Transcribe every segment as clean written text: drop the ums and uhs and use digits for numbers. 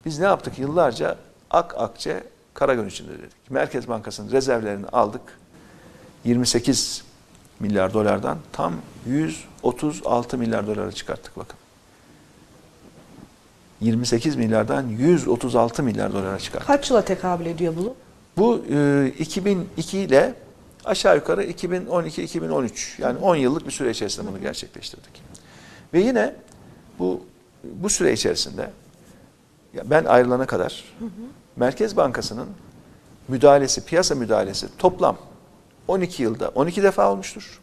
Biz ne yaptık? Yıllarca akçe kara gün içinde dedik. Merkez Bankası'nın rezervlerini aldık. 28 milyar dolardan tam 136 milyar dolara çıkarttık bakın. 28 milyardan 136 milyar dolara çıkarttık. Kaç yıla tekabül ediyor bu? Bu 2002 ile aşağı yukarı 2012-2013 yani 10 yıllık bir süre içerisinde bunu gerçekleştirdik. Ve yine bu süre içerisinde ben ayrılana kadar Merkez Bankası'nın müdahalesi, piyasa müdahalesi toplam 12 yılda 12 defa olmuştur.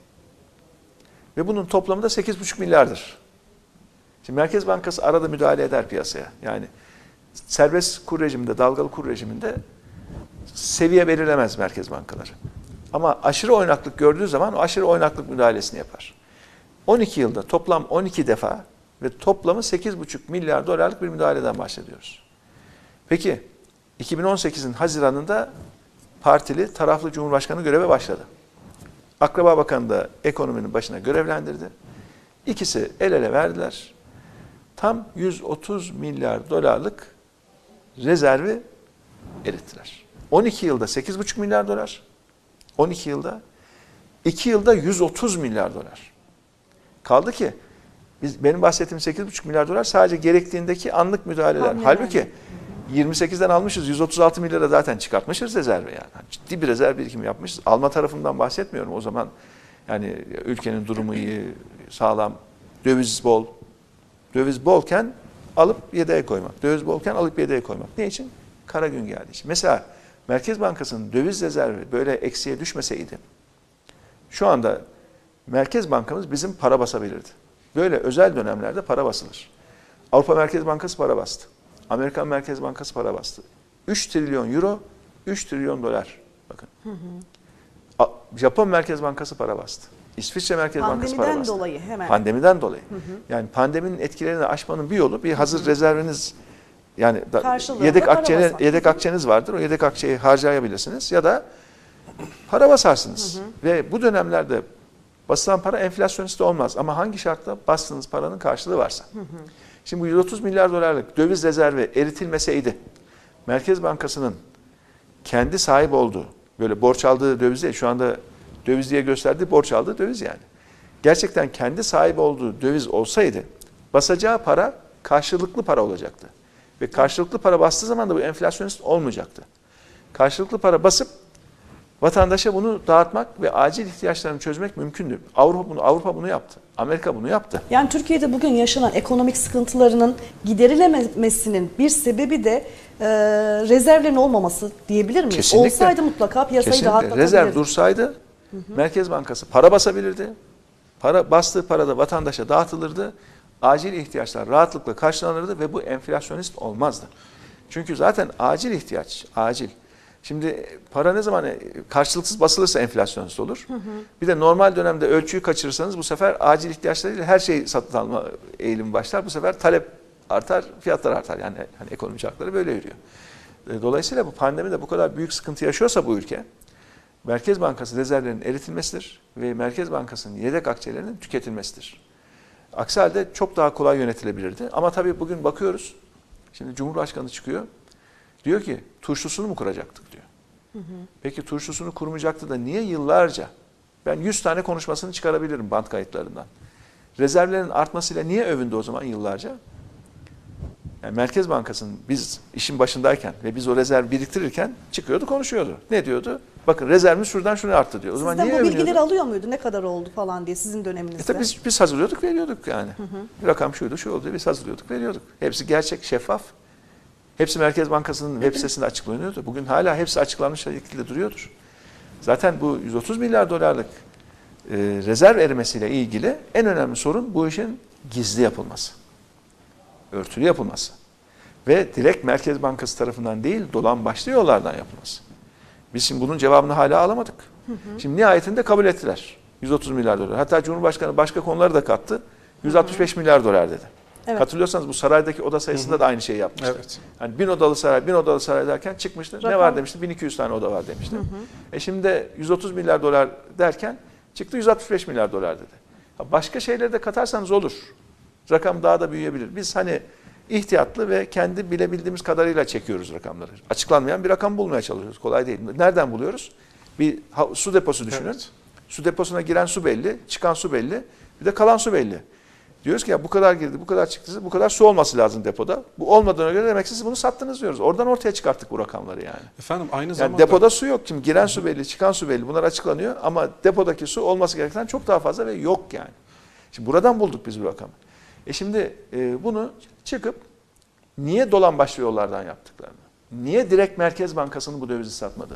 Ve bunun toplamı da 8,5 milyardır. Şimdi Merkez Bankası arada müdahale eder piyasaya. Yani serbest kur rejiminde, dalgalı kur rejiminde seviye belirlemez merkez bankaları. Ama aşırı oynaklık gördüğü zaman o aşırı oynaklık müdahalesini yapar. 12 yılda toplam 12 defa ve toplamı 8,5 milyar dolarlık bir müdahaleden bahsediyoruz. Peki 2018'in Haziran'ında partili taraflı Cumhurbaşkanı göreve başladı. Akraba Bakanı da ekonominin başına görevlendirdi. İkisi el ele verdiler. Tam 130 milyar dolarlık rezervi erittiler. 12 yılda 8,5 milyar dolar. 12 yılda. 2 yılda 130 milyar dolar. Kaldı ki benim bahsettiğim 8,5 milyar dolar sadece gerektiğindeki anlık müdahaleler. Halbuki 28'den almışız, 136 milyara zaten çıkartmışız rezervi yani. Ciddi bir rezerv birikimi yapmışız. Alma tarafından bahsetmiyorum o zaman. Yani ülkenin durumu iyi, sağlam, döviz bol. Döviz bolken alıp yedeğe koymak. Döviz bolken alıp yedeğe koymak. Ne için? Kara gün geldiği için. Mesela Merkez Bankası'nın döviz rezervi böyle eksiye düşmeseydi şu anda Merkez Bankamız bizim para basabilirdi. Böyle özel dönemlerde para basılır. Avrupa Merkez Bankası para bastı. Amerikan Merkez Bankası para bastı. 3 trilyon euro, 3 trilyon dolar. Bakın. Japon Merkez Bankası para bastı. İsviçre Merkez Bankası para bastı. Pandemiden dolayı hemen. Pandemiden dolayı. Yani pandeminin etkilerini aşmanın bir yolu bir hazır rezerviniz yani yedek akçeniz vardır. O yedek akçeyi harcayabilirsiniz ya da para basarsınız. Ve bu dönemlerde basılan para enflasyonist olmaz. Ama hangi şartla bastığınız paranın karşılığı varsa. Şimdi bu 130 milyar dolarlık döviz rezervi eritilmeseydi Merkez Bankası'nın kendi sahip olduğu böyle borç aldığı döviz değil, şu anda döviz diye gösterdiği borç aldığı döviz yani. Gerçekten kendi sahip olduğu döviz olsaydı basacağı para karşılıklı para olacaktı. Ve karşılıklı para bastığı zaman da bu enflasyonist olmayacaktı. Karşılıklı para basıp vatandaşa bunu dağıtmak ve acil ihtiyaçlarını çözmek mümkündü. Avrupa bunu yaptı. Amerika bunu yaptı. Yani Türkiye'de bugün yaşanan ekonomik sıkıntılarının giderilememesinin bir sebebi de rezervlerin olmaması diyebilir miyiz? Kesinlikle. Olsaydı mutlaka piyasayı rahatlatabilirdi. Rezerv dursaydı Merkez Bankası para basabilirdi. Bastığı para da vatandaşa dağıtılırdı. Acil ihtiyaçlar rahatlıkla karşılanırdı ve bu enflasyonist olmazdı. Çünkü zaten acil ihtiyaç, acil. Şimdi para ne zaman karşılıksız basılırsa enflasyonist olur. Bir de normal dönemde ölçüyü kaçırırsanız bu sefer acil ihtiyaçlarıyla her şeyi satın alma eğilimi başlar. Bu sefer talep artar, fiyatlar artar. Yani hani ekonomi çarkları böyle yürüyor. Dolayısıyla bu pandemide bu kadar büyük sıkıntı yaşıyorsa bu ülke, Merkez Bankası rezervlerinin eritilmesidir ve Merkez Bankası'nın yedek akçelerinin tüketilmesidir. Aksi halde çok daha kolay yönetilebilirdi. Ama tabii bugün bakıyoruz, şimdi Cumhurbaşkanı çıkıyor, diyor ki turşusunu mu kuracaktık diyor. Peki turşusunu kurmayacaktı da niye yıllarca, ben 100 tane konuşmasını çıkarabilirim band kayıtlarından. Rezervlerin artmasıyla niye övündü o zaman yıllarca? Yani Merkez Bankası'nın biz işin başındayken ve biz o rezerv biriktirirken çıkıyordu konuşuyordu. Ne diyordu? Bakın rezervimiz şuradan şuraya arttı diyor. O zaman Sizden niye bu bilgileri övünüyordu? alıyor muydu? Ne kadar oldu falan diye sizin döneminizde? Tabii biz hazırlıyorduk, veriyorduk yani. Rakam şuydu, şu oldu. Biz hazırlıyorduk, veriyorduk. Hepsi gerçek, şeffaf. Hepsi Merkez Bankası'nın web sitesinde açıklanıyordu. Bugün hala hepsi açıklanmış şekilde duruyordur. Zaten bu 130 milyar dolarlık rezerv erimesiyle ilgili en önemli sorun bu işin gizli yapılması. Örtülü yapılması. Ve direkt Merkez Bankası tarafından değil, dolambaçlı yollardan yapılması. Biz şimdi bunun cevabını hala alamadık. Şimdi nihayetinde kabul ettiler. 130 milyar dolar. Hatta Cumhurbaşkanı başka konuları da kattı. 165 milyar dolar dedi. Evet. Hatırlıyorsanız bu saraydaki oda sayısında da aynı şeyi yapmıştı. Evet. Yani 1000 odalı saray derken çıkmıştı. Rakam. Ne var demişti? 1200 tane oda var demişti. Şimdi de 130 milyar dolar derken çıktı 165 milyar dolar dedi. Başka şeyleri de katarsanız olur. Rakam daha da büyüyebilir. Biz hani ihtiyatlı ve kendi bilebildiğimiz kadarıyla çekiyoruz rakamları. Açıklanmayan bir rakam bulmaya çalışıyoruz. Kolay değil. Nereden buluyoruz? Bir su deposu düşünün. Evet. Su deposuna giren su belli, çıkan su belli, bir de kalan su belli. Diyoruz ki ya bu kadar girdi, bu kadar çıktı, bu kadar su olması lazım depoda. Bu olmadığına göre demek ki siz bunu sattınız diyoruz. Oradan ortaya çıkarttık bu rakamları yani. Efendim aynı Yani zamanda depoda su yok. Şimdi giren su belli, çıkan su belli. Bunlar açıklanıyor ama depodaki su olması gereken çok daha fazla ve yok yani. Şimdi buradan bulduk biz bu rakamı. Şimdi bunu çıkıp niye dolan başlı yollardan yaptıklarını, niye direkt Merkez Bankası'nın bu dövizi satmadığını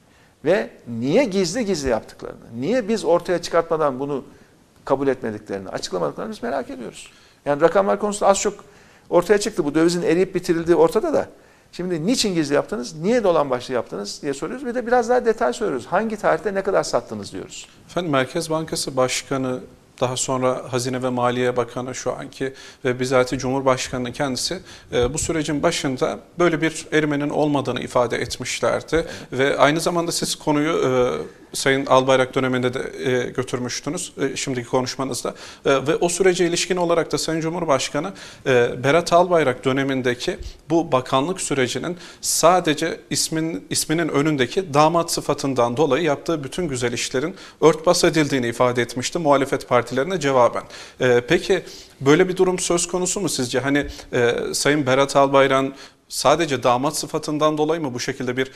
ve niye gizli gizli yaptıklarını, niye biz ortaya çıkartmadan bunu kabul etmediklerini, açıklamadıklarını biz merak ediyoruz. Yani rakamlar konusunda az çok ortaya çıktı. Bu dövizin eriyip bitirildiği ortada da. Şimdi niçin gizli yaptınız, niye dolan başlı yaptınız diye soruyoruz. Bir de biraz daha detay soruyoruz. Hangi tarihte ne kadar sattınız diyoruz. efendim Merkez Bankası Başkanı, daha sonra Hazine ve Maliye Bakanı şu anki ve bizatihi Cumhurbaşkanı kendisi bu sürecin başında böyle bir erimenin olmadığını ifade etmişlerdi. Evet. Ve aynı zamanda siz konuyu Sayın Albayrak döneminde de götürmüştünüz şimdiki konuşmanızda. Ve o sürece ilişkin olarak da Sayın Cumhurbaşkanı Berat Albayrak dönemindeki bu bakanlık sürecinin sadece isminin önündeki damat sıfatından dolayı yaptığı bütün güzel işlerin örtbas edildiğini ifade etmişti muhalefet partilerine cevaben. Peki böyle bir durum söz konusu mu sizce? Hani Sayın Berat Albayrak'ın sadece damat sıfatından dolayı mı bu şekilde bir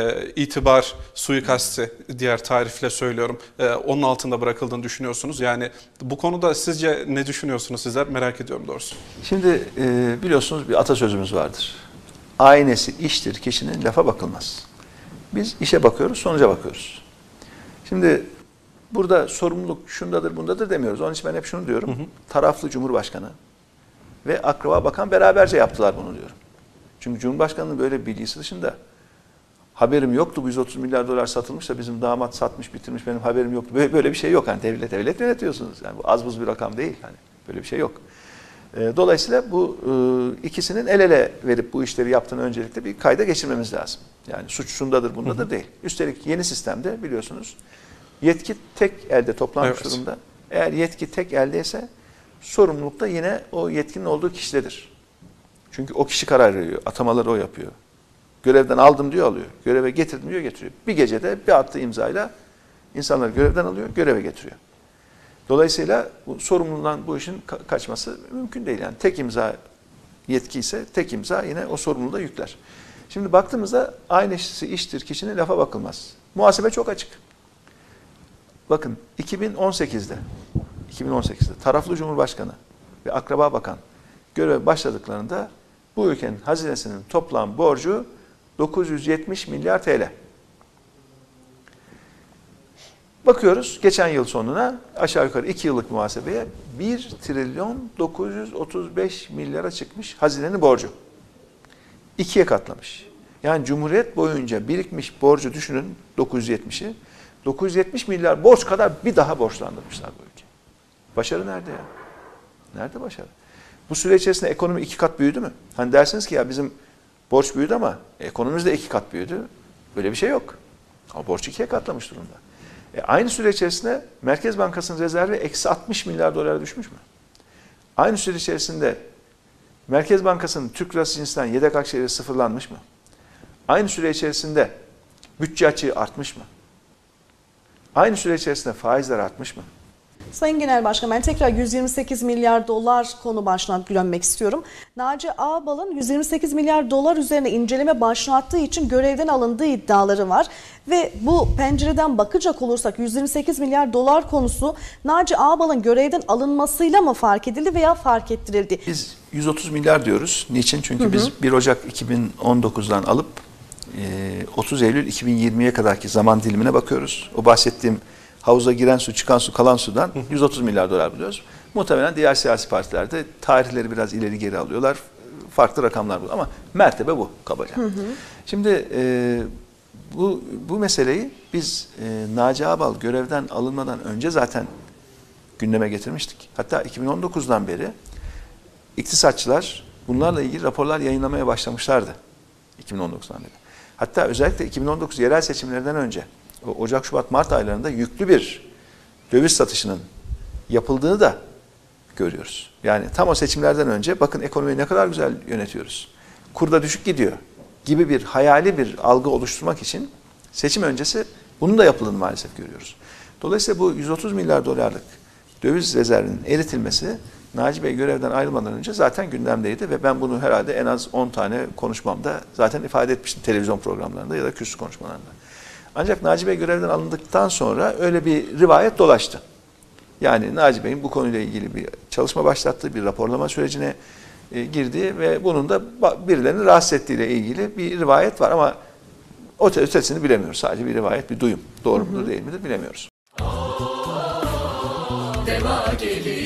itibar suikasti, diğer tarifle söylüyorum, onun altında bırakıldığını düşünüyorsunuz? Yani bu konuda sizce ne düşünüyorsunuz sizler? Merak ediyorum doğrusu. Şimdi biliyorsunuz bir atasözümüz vardır. Aynesi iştir kişinin lafa bakılmaz. Biz işe bakıyoruz, sonuca bakıyoruz. Şimdi burada sorumluluk şundadır bundadır demiyoruz. Onun için ben hep şunu diyorum. Taraflı Cumhurbaşkanı ve akraba bakan beraberce yaptılar bunu diyorum. Çünkü Cumhurbaşkanı'nın böyle bir bilgisi dışında haberim yoktu, bu 130 milyar dolar satılmış da bizim damat satmış bitirmiş, benim haberim yoktu. Böyle bir şey yok. Hani devlet yönetiyorsunuz. Yani bu az buz bir rakam değil. Hani böyle bir şey yok. Dolayısıyla bu ikisinin el ele verip bu işleri yaptığını öncelikle bir kayda geçirmemiz lazım. Yani suç şundadır bundadır değil. Üstelik yeni sistemde biliyorsunuz yetki tek elde toplanmış durumda. Eğer yetki tek eldeyse sorumluluk da yine o yetkinin olduğu kişidedir. Çünkü o kişi karar veriyor. Atamaları o yapıyor. Görevden aldım diyor alıyor. Göreve getirdim diyor getiriyor. Bir gecede bir attığı imzayla insanları görevden alıyor, göreve getiriyor. Dolayısıyla bu sorumluluğundan bu işin kaçması mümkün değil. Yani tek imza yetki ise tek imza yine o sorumluluğu da yükler. Şimdi baktığımızda aynısı iştir kişinin lafa bakılmaz. Muhasebe çok açık. Bakın 2018'de taraflı Cumhurbaşkanı ve akraba bakan göreve başladıklarında bu ülkenin hazinesinin toplam borcu 970 milyar TL. Bakıyoruz geçen yıl sonuna aşağı yukarı 2 yıllık muhasebeye 1 trilyon 935 milyara çıkmış hazinenin borcu. 2'ye katlamış. Yani Cumhuriyet boyunca birikmiş borcu düşünün 970'i. 970 milyar borç kadar bir daha borçlandırmışlar bu ülke. Başarı nerede ya? Nerede başarı? Bu süre içerisinde ekonomi 2 kat büyüdü mü? Hani dersiniz ki ya bizim borç büyüdü ama ekonomimiz de 2 kat büyüdü. Böyle bir şey yok. Ama borç 2'ye katlamış durumda. Aynı süre içerisinde Merkez Bankası'nın rezervi eksi 60 milyar dolara düşmüş mü? Aynı süre içerisinde Merkez Bankası'nın Türk lirası cinsinden yedek akçeleri sıfırlanmış mı? Aynı süre içerisinde bütçe açığı artmış mı? Aynı süre içerisinde faizler artmış mı? Sayın Genel Başkan, ben tekrar 128 milyar dolar konu başına dönmek istiyorum. Naci Ağbal'ın 128 milyar dolar üzerine inceleme başlattığı için görevden alındığı iddiaları var. Ve bu pencereden bakacak olursak 128 milyar dolar konusu Naci Ağbal'ın görevden alınmasıyla mı fark edildi veya fark ettirildi? Biz 130 milyar diyoruz. Niçin? Çünkü biz 1 Ocak 2019'dan alıp 30 Eylül 2020'ye kadarki zaman dilimine bakıyoruz. O bahsettiğim havuza giren su, çıkan su, kalan sudan 130 milyar dolar buluyoruz. Muhtemelen diğer siyasi partilerde tarihleri biraz ileri geri alıyorlar. Farklı rakamlar bu ama mertebe bu kabaca. Şimdi bu meseleyi biz Naci Ağbal görevden alınmadan önce zaten gündeme getirmiştik. Hatta 2019'dan beri iktisatçılar bunlarla ilgili raporlar yayınlamaya başlamışlardı. 2019'dan beri. Hatta özellikle 2019 yerel seçimlerinden önce Ocak, Şubat, Mart aylarında yüklü bir döviz satışının yapıldığını da görüyoruz. Yani tam o seçimlerden önce bakın ekonomiyi ne kadar güzel yönetiyoruz. Kurda düşük gidiyor gibi bir hayali bir algı oluşturmak için seçim öncesi bunun da yapıldığını maalesef görüyoruz. Dolayısıyla bu 130 milyar dolarlık döviz rezervinin eritilmesi Naci Bey görevden ayrılmadan önce zaten gündemdeydi ve ben bunu herhalde en az 10 tane konuşmamda zaten ifade etmiştim televizyon programlarında ya da kürsü konuşmalarında. Ancak Naci Bey görevden alındıktan sonra öyle bir rivayet dolaştı. Yani Naci Bey'in bu konuyla ilgili bir çalışma başlattığı, bir raporlama sürecine girdi ve bunun da birilerini rahatsız ettiğiyle ilgili bir rivayet var ama ötesini bilemiyoruz. Sadece bir rivayet, bir duyum. Doğru mudur değil midir bilemiyoruz. Deva gelir.